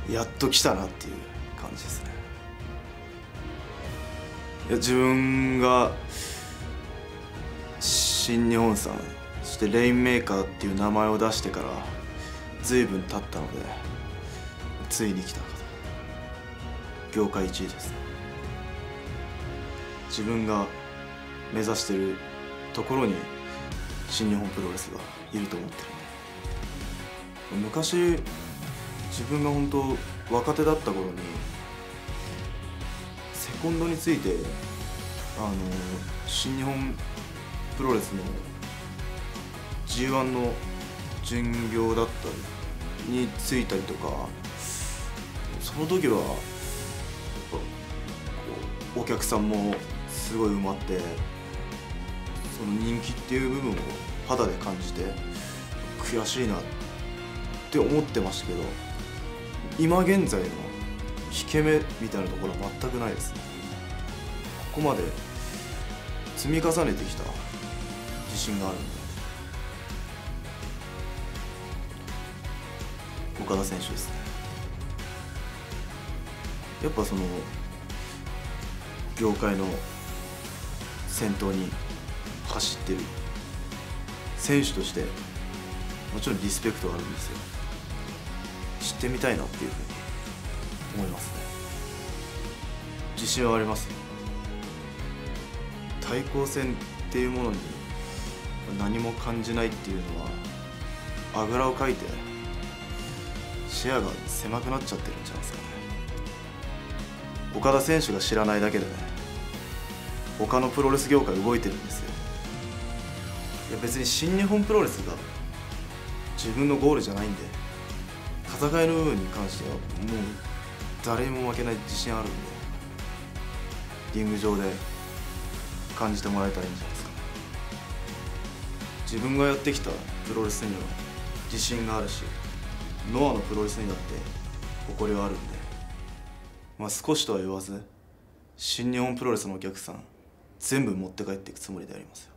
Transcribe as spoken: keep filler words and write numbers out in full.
やっと来たなっていう感じですね。いや、自分が新日本さん、そしてレインメーカーっていう名前を出してから随分経ったので、ついに来たかと。業界いちいですね。自分が目指してるところに新日本プロレスがいると思ってるんで。昔自分が本当若手だった頃にセコンドについてあの新日本プロレスの ジーワン の巡業だったりについたりとか、その時はやっぱお客さんもすごい埋まって、その人気っていう部分を肌で感じて悔しいなって思ってましたけど、今現在の引け目みたいなところは全くないですね。ここまで積み重ねてきた自信があるんで。岡田選手ですね。やっぱその業界の先頭に走ってる選手としてもちろんリスペクトがあるんですよ。知ってみたいなっていうふうに思いますね。自信はありますよ。対抗戦っていうものに何も感じないっていうのはあぐらをかいて視野が狭くなっちゃってるんじゃないですかね。岡田選手が知らないだけでね、他のプロレス業界動いてるんですよ。いや別に新日本プロレスが自分のゴールじゃないんで、戦いの部分に関してはもう誰にも負けない自信あるんで、リング上で感じてもらえたらいいんじゃないですかね。自分がやってきたプロレスには自信があるし、ノアのプロレスにだって誇りはあるんで、まあ少しとは言わず新日本プロレスのお客さん全部持って帰っていくつもりでありますよ。